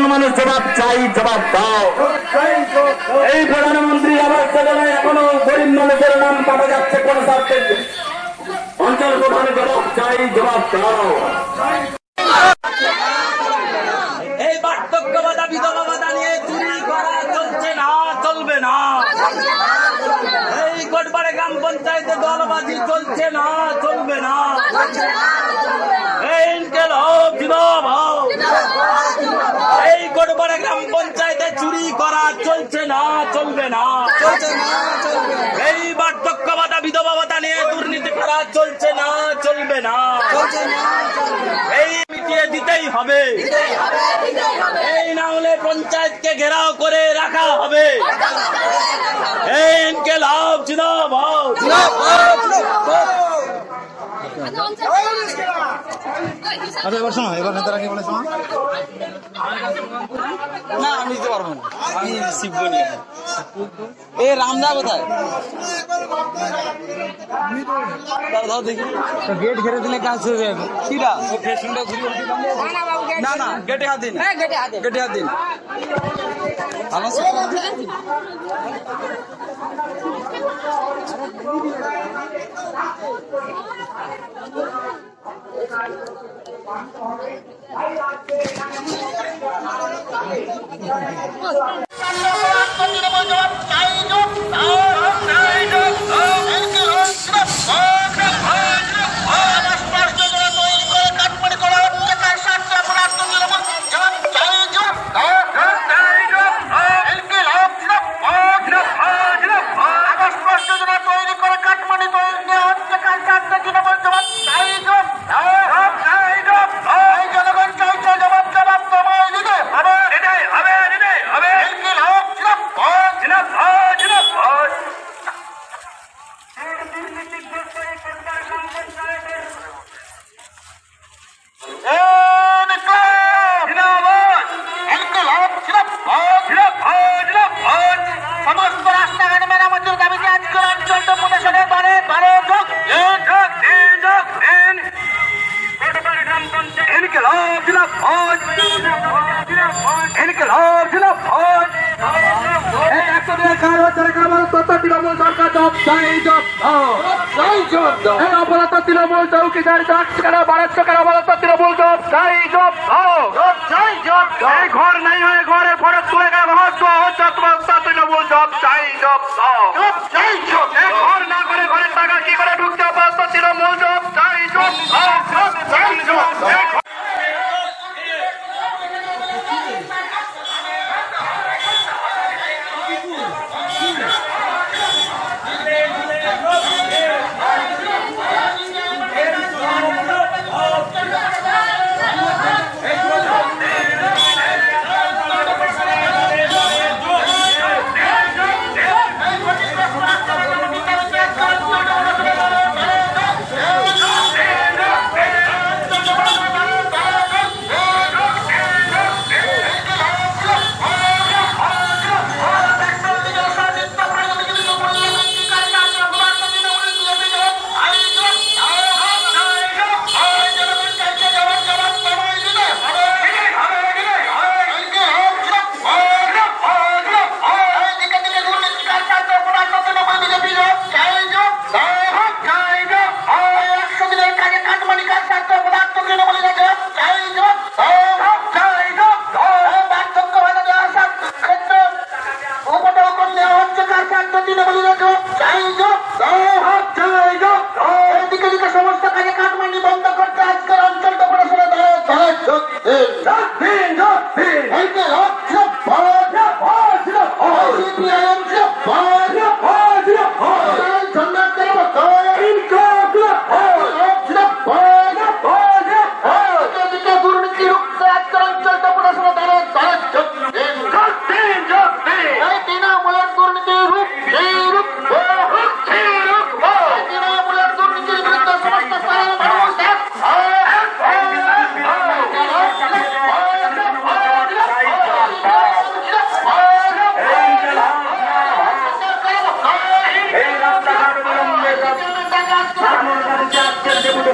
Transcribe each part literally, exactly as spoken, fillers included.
মানুষ জবাব চাই, জবাব দাও। এই প্রধানমন্ত্রী আবাস যোজনায় এখনো গরিব মানুষের নাম কাটা যাচ্ছে কোন স্বার্থে? অঞ্চল প্রধান জবাব চাই, জবাব দাও। এই বার্ধক্যবাদা বিধবাবাদা নিয়ে চুরি করা চলছে না, চলবে না। এই কোটবাড়ে গ্রাম পঞ্চায়েতে দলবাজি চলছে না, চলবে না। এই কোটবাড়ে গ্রাম পঞ্চায়েতে চুরি করা চলছে না, চলবে না। এই বার্ধক্যবাদা বিধবাবাদা নিয়ে দুর্নীতি করা চলছে না, চলবে না। এই মিটিয়ে দিতেই হবে, এই না হলে পঞ্চায়েতকে ঘেরাও করে রাখা হবে। এই ইনকিলাব জিন্দাবাদ। আরে এবার শোনো, এবার নেতারা কি বলে শোনো। না আমি দিতে পারবো না, আমি শিখবো নি। এ রামদা কোথায়? গেট ঘিরে দিলে কাজ হয়ে যাবে। কিরা না না গেটে হাত দিন, গেটে হাত দিন। সমস্ত রাস্তাঘাট মেরামতির দাবিতে আজকের অঞ্চল ডেপুটেশনের বারে বারে যোগ ইনকিলাব জিন্দাবাদ, ইনকিলাব জিন্দাবাদ। একশো দিনের কাজ হচ্ছে না, কারণ তৃণমূল সরকার জব চাই, জব দাও। অবরত তৃণমূল চৌকিদার যাচ্ছে কেন, বাড়াচ্ছে কেন, অবরত তৃণমূল জব চাই, জব দাও। এই ঘর নাই হয়ে ঘরের ফরক তুলে গেল রহস্য হচ্ছে তোমার তৃণমূল জব চাই, জব দাও। ঘর না করে ঘরের টাকা কি করে ঢুকতে অবরত তৃণমূল জব চাই, জব দাও।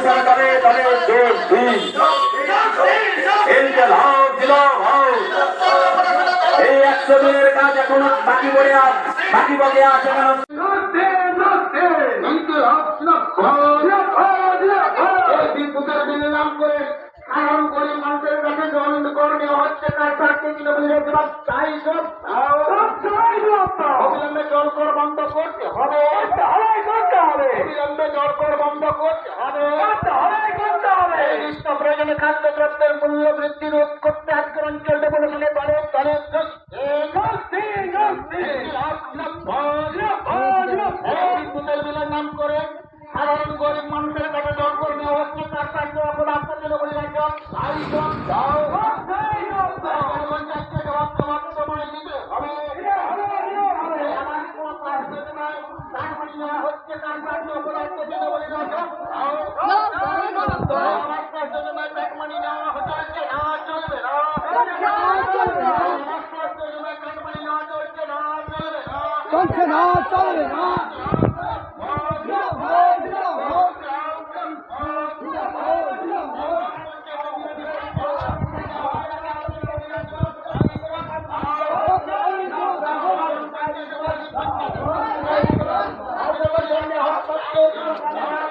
সরকারের দলে দোষ দিন। ইনকিলাব জিন্দাবাদ। এখনো বাকি পড়ে আ- বাকি বকে আছে কেন? বিদ্যুতের বিল নাম করে সাধারণ গরিব মানুষের কাছে দণ্ড করণীয় হচ্ছে তার চারটি কিলোমিটার জবাব চাই অবিলম্বে জল কর বন্ধ করতে হবে অবিলম্বে জল কর বন্ধ করতে হবে নিত্য প্রয়োজনে খাদ্যদ্রব্যের মূল্য বৃদ্ধি রোধ করতে আজকের অঞ্চলটা বলে শুনে পারে তাহলে বিদ্যুতের বিলের নাম করে সাধারণ গরিব মানুষের কাছে জল করণীয় হচ্ছে তার চারটি অপরাধ বলে রাখা পঞ্চায়েতকে জবাব জবাব সময় দিতে হবে হচ্ছে তার চারটি অপরাধ বলে রাখা যোজনায় ব্যাক মানি নেওয়া হচ্ছে না চলবে না যোজনায় ব্যাক মানি নেওয়া চলছে না চলবে না চলছে না চলবে না Thank you.